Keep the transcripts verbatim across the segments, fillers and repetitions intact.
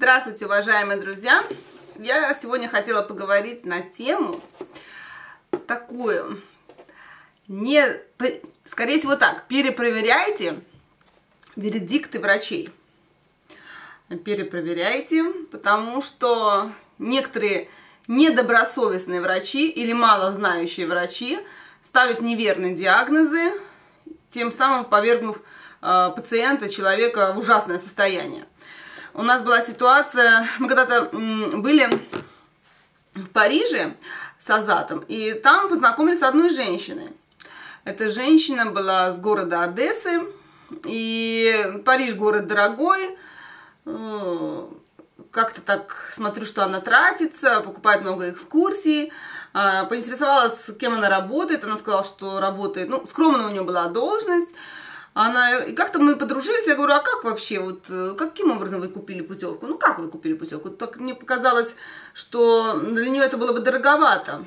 Здравствуйте, уважаемые друзья! Я сегодня хотела поговорить на тему такую. Не, скорее всего так, перепроверяйте вердикты врачей. Перепроверяйте, потому что некоторые недобросовестные врачи или малознающие врачи ставят неверные диагнозы, тем самым повергнув э, пациента, человека в ужасное состояние. У нас была ситуация, мы когда-то были в Париже с Азатом, и там познакомились с одной женщиной. Эта женщина была с города Одессы, и Париж город дорогой, как-то так смотрю, что она тратится, покупает много экскурсий, поинтересовалась, кем она работает, она сказала, что работает, ну, скромная у нее была должность. Она, и как-то мы подружились, я говорю, а как вообще, вот, каким образом вы купили путевку? Ну, как вы купили путевку? Так мне показалось, что для нее это было бы дороговато.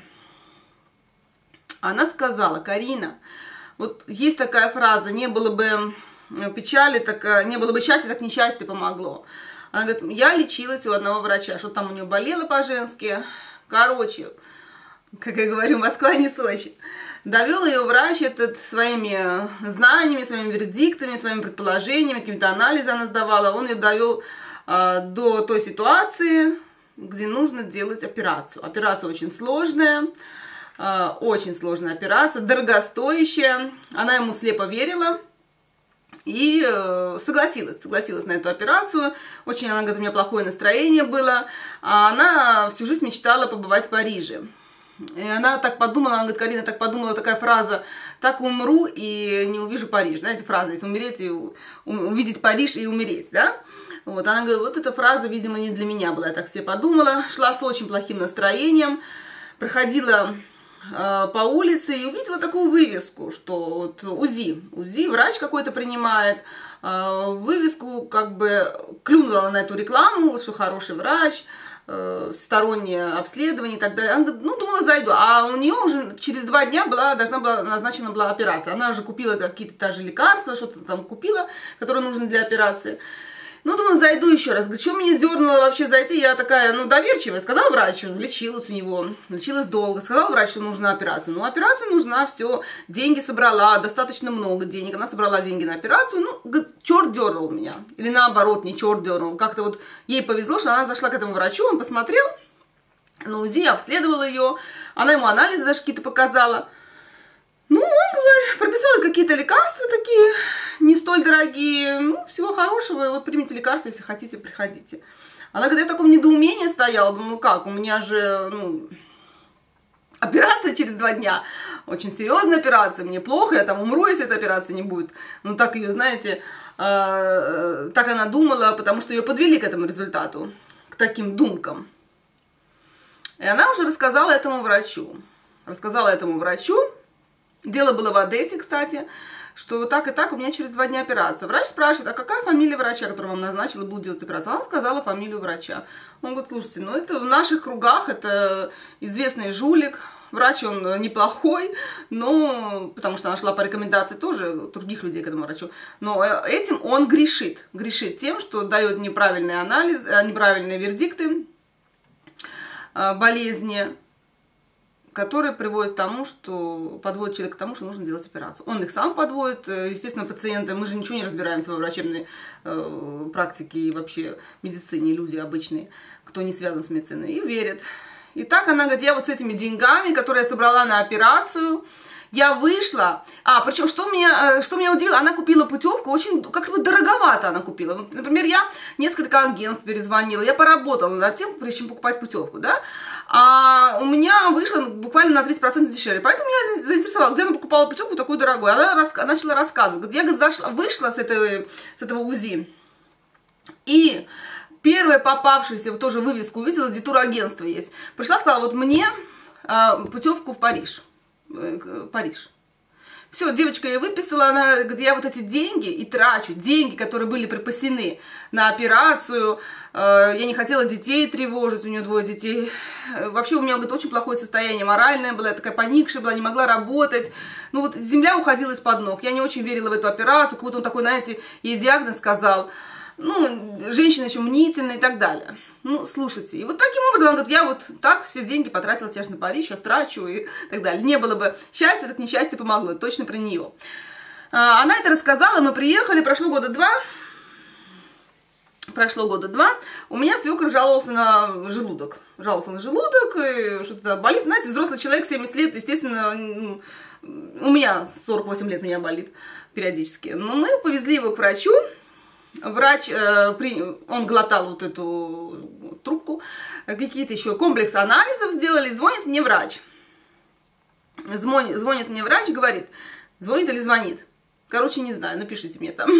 Она сказала: Карина, вот есть такая фраза, не было бы печали, так, не было бы счастья, так несчастье помогло. Она говорит, я лечилась у одного врача, что там у нее болело по-женски. Короче, как я говорю, Москва не Сочи. Довел ее врач этот своими знаниями, своими вердиктами, своими предположениями, какими-то анализы она сдавала. Он ее довел э, до той ситуации, где нужно делать операцию. Операция очень сложная, э, очень сложная операция, дорогостоящая. Она ему слепо верила и э, согласилась, согласилась на эту операцию. Очень, она говорит, у меня плохое настроение было. А она всю жизнь мечтала побывать в Париже. И она так подумала, она говорит, Карина так подумала, такая фраза, так умру и не увижу Париж. Знаете, фраза, если умереть и увидеть Париж и умереть, да? Вот, она говорит, вот эта фраза, видимо, не для меня была, я так себе подумала. Шла с очень плохим настроением, проходила э, по улице и увидела такую вывеску, что вот УЗИ, УЗИ, врач какой-то принимает, э, вывеску, как бы клюнула на эту рекламу, что хороший врач, стороннее обследование и так далее. Она говорит, ну, думала, зайду. А у нее уже через два дня была, должна была, назначена была операция. Она уже купила какие-то даже лекарства, что-то там купила, которые нужны для операции. Ну, думаю, зайду еще раз. Говорит, что меня дернуло вообще зайти? Я такая, ну, доверчивая. Сказал врачу, лечилась у него, лечилась долго. Сказал врач, что нужна операция. Ну, операция нужна, все. Деньги собрала, достаточно много денег. Она собрала деньги на операцию. Ну, говорит, черт дернул меня. Или наоборот, не черт дернул. Как-то вот ей повезло, что она зашла к этому врачу, он посмотрел на УЗИ, обследовал ее. Она ему анализы даже какие-то показала. Ну, он, говорит, прописал какие-то лекарства такие, не столь дорогие. Ну, всего хорошего, вот примите лекарства, если хотите, приходите. Она говорит, я в таком недоумении стояла, думаю, ну как, у меня же, ну, операция через два дня, очень серьезная операция, мне плохо, я там умру, если эта операция не будет. Ну, так ее, знаете, э, так она думала, потому что ее подвели к этому результату, к таким думкам. И она уже рассказала этому врачу, рассказала этому врачу. Дело было в Одессе, кстати, что так и так у меня через два дня операция. Врач спрашивает, а какая фамилия врача, который вам назначил и будет делать операцию? Она сказала фамилию врача. Он говорит, слушайте, ну это в наших кругах, это известный жулик, врач он неплохой, но, потому что она шла по рекомендации тоже других людей к этому врачу, но этим он грешит, грешит тем, что дает неправильный анализ, неправильные вердикты болезни, которые приводят к тому, что подводят человека к тому, что нужно делать операцию. Он их сам подводит, естественно, пациенты, мы же ничего не разбираемся во врачебной э, практике и вообще медицине, люди обычные, кто не связан с медициной, и верят. И так она говорит, я вот с этими деньгами, которые я собрала на операцию, я вышла, а, причем, что меня, что меня удивило, она купила путевку, очень, как бы дороговато она купила. Вот, например, я несколько агентств перезвонила, я поработала над тем, прежде чем покупать путевку, да, а у меня вышло буквально на тридцать процентов дешевле, поэтому меня заинтересовало, где она покупала путевку такую дорогую. Она раска начала рассказывать, говорит, я, говорит, зашла, вышла с, этой, с этого УЗИ, и первая попавшаяся, вот тоже вывеску увидела, где турагентство есть, пришла, сказала, вот мне а, путевку в Париж. Париж. Все, девочка ей выписала, она говорит, я вот эти деньги и трачу, деньги, которые были припасены на операцию, э, я не хотела детей тревожить, у нее двое детей, вообще у меня, говорит, очень плохое состояние моральное было, я такая поникшая была, не могла работать, ну вот земля уходила из-под ног, я не очень верила в эту операцию, какой-то он такой, знаете, ей диагноз сказал. ну, женщина еще мнительная и так далее. Ну, слушайте, и вот таким образом, он говорит, я вот так все деньги потратила тебе на Париж, сейчас трачу и так далее. Не было бы счастья, так несчастье помогло, это точно про нее. Она это рассказала, мы приехали, прошло года два, прошло года два, у меня свекр жаловался на желудок, жаловался на желудок, и что-то болит, знаете, взрослый человек, семьдесят лет, естественно, у меня сорок восемь лет меня болит периодически, но мы повезли его к врачу, врач, э, при, он глотал вот эту трубку, какие-то еще комплекс анализов сделали, звонит мне врач, звонит, звонит мне врач, говорит, звонит или звонит, короче, не знаю, напишите мне там,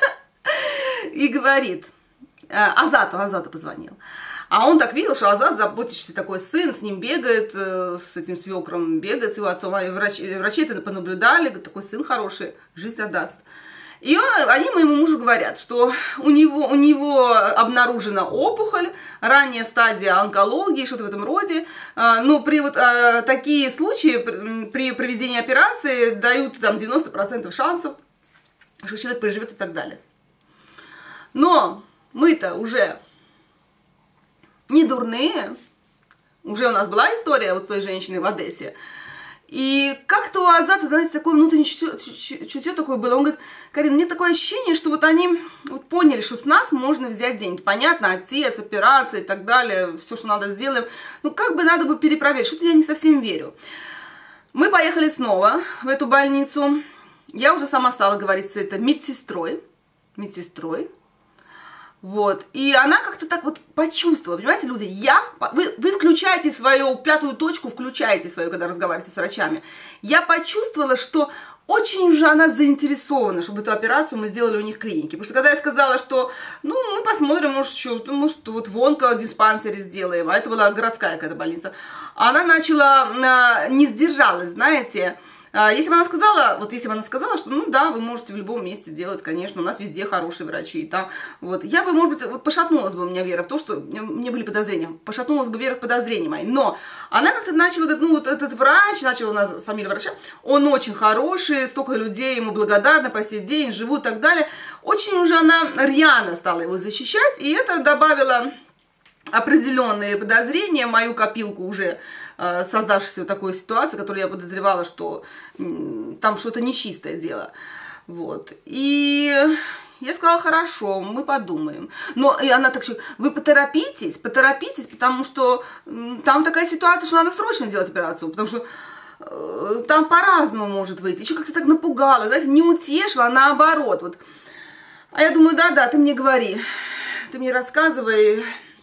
и говорит, Азату, Азату позвонил. А он так видел, что Азат, заботящийся такой сын, с ним бегает, с этим свекром бегает, с его отцом. Врачи, врачи это понаблюдали, говорят, такой сын хороший, жизнь отдаст. И он, они моему мужу говорят, что у него, у него обнаружена опухоль, ранняя стадия онкологии, что-то в этом роде. Но при вот а, такие случаи, при проведении операции дают там девяносто процентов шансов, что человек переживет и так далее. Но мы-то уже не дурные, уже у нас была история вот с той женщиной в Одессе, и как-то у Азата, знаете, такое внутреннее чутье, чутье такое было, он говорит, Карин, мне такое ощущение, что вот они вот поняли, что с нас можно взять деньги, понятно, отец, операция и так далее, все, что надо, сделаем, ну как бы надо бы перепроверить, что-то я не совсем верю. Мы поехали снова в эту больницу, я уже сама стала говорить с этой медсестрой, медсестрой, вот, и она как-то так вот почувствовала, понимаете, люди, я, вы, вы включаете свою пятую точку, включаете свою, когда разговариваете с врачами, я почувствовала, что очень уже она заинтересована, чтобы эту операцию мы сделали у них в клинике, потому что когда я сказала, что, ну, мы посмотрим, может, что, может, вот в онкодиспансере сделаем, а это была городская какая-то больница, она начала, не сдержалась, знаете. Если бы она сказала, вот если бы она сказала, что ну да, вы можете в любом месте делать, конечно, у нас везде хорошие врачи, там, вот, я бы, может быть, вот пошатнулась бы у меня вера в то, что мне были подозрения, пошатнулась бы вера в подозрения мои, но она как-то начала говорить, ну вот этот врач, начала у нас фамилия врача, он очень хороший, столько людей ему благодарны по сей день, живут и так далее, очень уже она рьяно стала его защищать, и это добавило определенные подозрения в мою копилку уже э, создавшейся такой ситуации, которую я подозревала, что э, там что-то нечистое дело. Вот. И я сказала, хорошо, мы подумаем. Но и она так что, вы поторопитесь, поторопитесь, потому что э, там такая ситуация, что надо срочно делать операцию, потому что э, там по-разному может выйти. Еще как-то так напугала, знаете, не утешила, а наоборот. Вот. А я думаю, да-да, ты мне говори, ты мне рассказывай.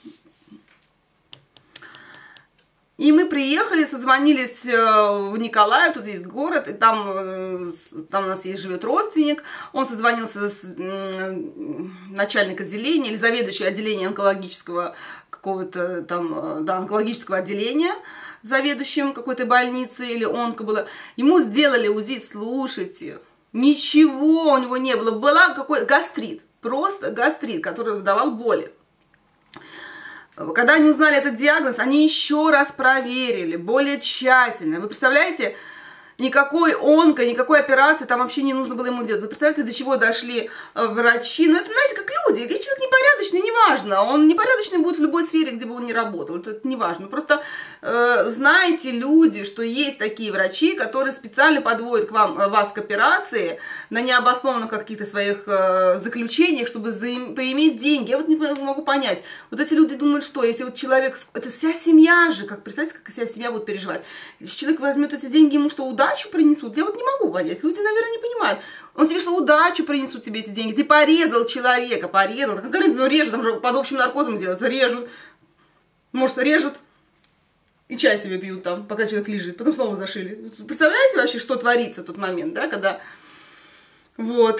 И мы приехали, созвонились в Николаев, тут есть город, и там, там у нас есть, живет родственник, он созвонился с начальником отделения или заведующим отделением онкологического какого-то там, да, онкологического отделения, заведующим какой-то больницы или онко было, ему сделали УЗИ, слушайте, ничего у него не было, была какой гастрит, просто гастрит, который давал боли. Когда они узнали этот диагноз, они еще раз проверили, более тщательно. Вы представляете, никакой онко, никакой операции там вообще не нужно было ему делать. Вы представляете, до чего дошли врачи? Ну, это, знаете, как люди. Если человек непорядочный, неважно. Он непорядочный будет в любой сфере, где бы он ни работал. Это, это неважно. Просто э, знаете, люди, что есть такие врачи, которые специально подводят к вам, вас к операции на необоснованных каких-то своих э, заключениях, чтобы заим, поиметь деньги. Я вот не могу понять. Вот эти люди думают, что если вот человек... Это вся семья же. Как, представьте, как вся семья будет переживать. Если человек возьмет эти деньги, ему что, удачно? Удачу принесут, я вот не могу понять, люди, наверное, не понимают. Он тебе что, удачу принесут тебе эти деньги, ты порезал человека, порезал, как говорят, ну режут, там же под общим наркозом делается, режут, может, режут и чай себе пьют там, пока человек лежит, потом снова зашили. Представляете вообще, что творится в тот момент, да, когда, вот...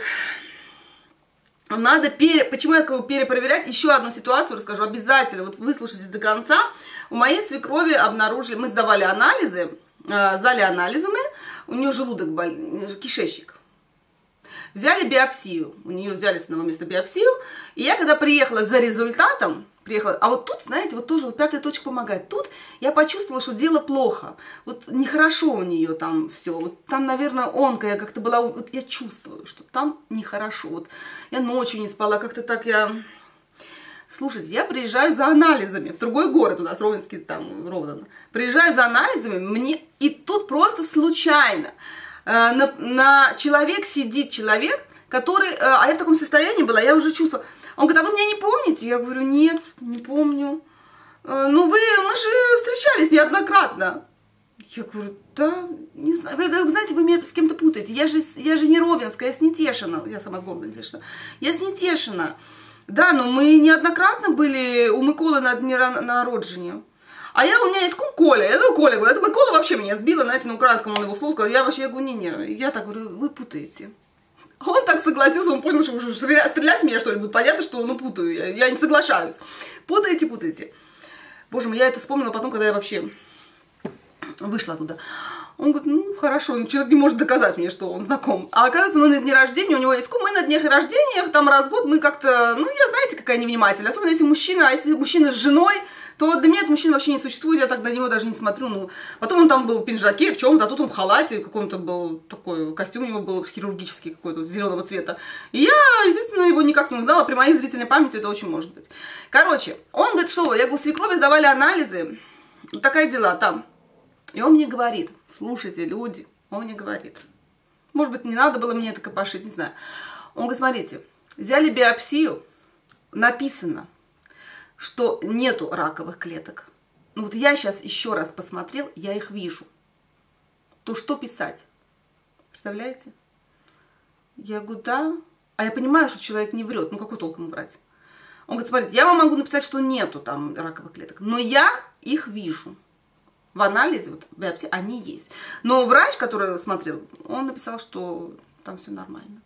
Надо пере... Почему я скажу перепроверять? Еще одну ситуацию расскажу обязательно. Вот выслушайте до конца. У моей свекрови обнаружили, мы сдавали анализы, сдали анализы мы, у нее желудок, бол... кишечник. Взяли биопсию, у нее взяли с одного места биопсию, и я когда приехала за результатом, приехала. А вот тут, знаете, вот тоже вот пятая точка помогает. Тут я почувствовала, что дело плохо. Вот нехорошо у нее там все. Вот там, наверное, онко я как-то была... Вот я чувствовала, что там нехорошо. Вот я ночью не спала, как-то так я... Слушайте, я приезжаю за анализами в другой город, у нас Ровенский, там, Ровно. Приезжаю за анализами, мне... И тут просто случайно э, на, на человек сидит человек, который... Э, а я в таком состоянии была, я уже чувствовала... Он говорит, а вы меня не помните? Я говорю, нет, не помню. Э, ну, вы, мы же встречались неоднократно. Я говорю, да, не знаю. Вы, вы знаете, вы меня с кем-то путаете. Я же, я же не Ровенская, я с Нетешина. Я сама с города Нетешина. Я с Нетешина. Да, но мы неоднократно были у Миколы на дне народжения. А я, у меня есть кум Коля. Я говорю, Коля, говорю, это Микола вообще меня сбила, знаете, на украинском он его слово сказал. Я вообще, я говорю, не-не. Я так говорю, вы путаете. Он так согласился, он понял, что уже стрелять в меня, что ли, будет понятно, что, ну, путаю. Я, я не соглашаюсь. Путаете, путаете. Боже мой, я это вспомнила потом, когда я вообще вышла оттуда. Он говорит, ну, хорошо, человек не может доказать мне, что он знаком. А оказывается, мы на дне рождения, у него есть кум, мы на днях рождения, там раз в год, мы как-то, ну, я знаете, какая невнимательная. Особенно если мужчина, а если мужчина с женой, то для меня этот мужчина вообще не существует, я так на него даже не смотрю. Ну, потом он там был в пинжаке, в чем-то, а тут он в халате, каком-то был такой, костюм у него был хирургический какой-то, зеленого цвета. И я, естественно, его никак не узнала, при моей зрительной памяти это очень может быть. Короче, он говорит, что, я говорю, свекрови сдавали анализы, вот такая дела там. И он мне говорит, слушайте, люди, он мне говорит, может быть, не надо было мне это копошить, не знаю. Он говорит, смотрите, взяли биопсию, написано, что нету раковых клеток. Ну вот я сейчас еще раз посмотрел, я их вижу. То что писать? Представляете? Я говорю, да. А я понимаю, что человек не врет, ну какой толк ему врать? Он говорит, смотрите, я вам могу написать, что нету там раковых клеток, но я их вижу. В анализе, вот, биопсии, они есть. Но врач, который смотрел, он написал, что там все нормально.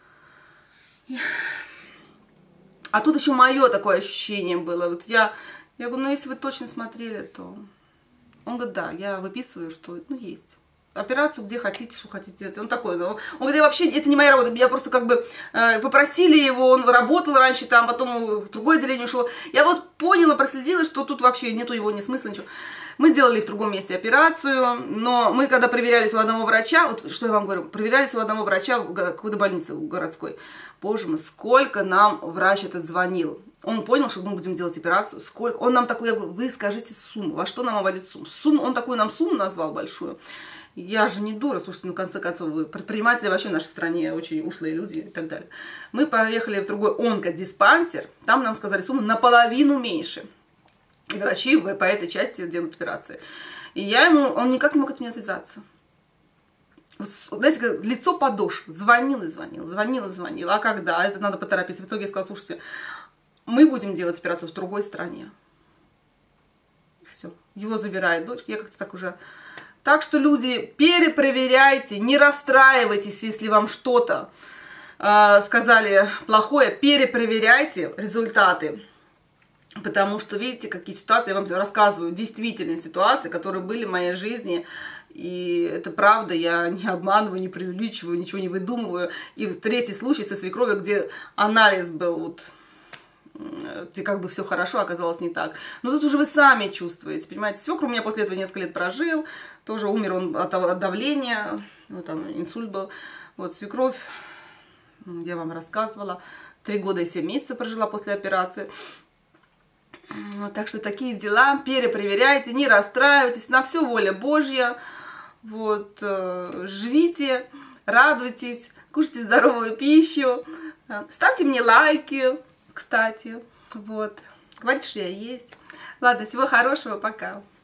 А тут еще мое такое ощущение было. Вот я, я говорю, ну если вы точно смотрели, то... Он говорит, да, я выписываю, что ну, есть. Операцию, где хотите, что хотите делать. Он такой, ну, он говорит, я вообще, это не моя работа, я просто как бы э, попросили его, он работал раньше там, потом в другое отделение ушел. Я вот поняла, проследила, что тут вообще нету его ни смысла, ничего. Мы делали в другом месте операцию, но мы когда проверялись у одного врача, вот что я вам говорю, проверялись у одного врача в какой-то больнице городской. Боже мой, сколько нам врач этот звонил. Он понял, что мы будем делать операцию. Сколько? Он нам такой, я говорю, вы скажите сумму, во что нам обойдет сумму? Сумму, он такую нам сумму назвал большую. Я же не дура, слушайте, ну, в конце концов, вы предприниматели вообще в нашей стране очень ушлые люди и так далее. Мы поехали в другой онкодиспансер, там нам сказали сумму наполовину меньше. И врачи по этой части делают операции. И я ему, он никак не мог от меня отвязаться. Вот, знаете, как лицо подошв. Звонил и звонил, звонил и звонил. А когда? Это надо поторопиться. В итоге я сказала, слушайте, мы будем делать операцию в другой стране. Все. Его забирает дочка. Я как-то так уже... Так что, люди, перепроверяйте, не расстраивайтесь, если вам что-то э, сказали плохое. Перепроверяйте результаты. Потому что, видите, какие ситуации, я вам рассказываю, действительно ситуации, которые были в моей жизни. И это правда, я не обманываю, не преувеличиваю, ничего не выдумываю. И в третий случай со свекровью, где анализ был, вот, где как бы все хорошо, оказалось не так. Но тут уже вы сами чувствуете, понимаете. Свекр у меня после этого несколько лет прожил, тоже умер он от, от давления, вот там инсульт был. Вот свекровь, я вам рассказывала, три года и семь месяцев прожила после операции. Так что такие дела, перепроверяйте, не расстраивайтесь, на все воля Божья. Вот, живите, радуйтесь, кушайте здоровую пищу, ставьте мне лайки, кстати, вот, говорите, что я есть. Ладно, всего хорошего, пока.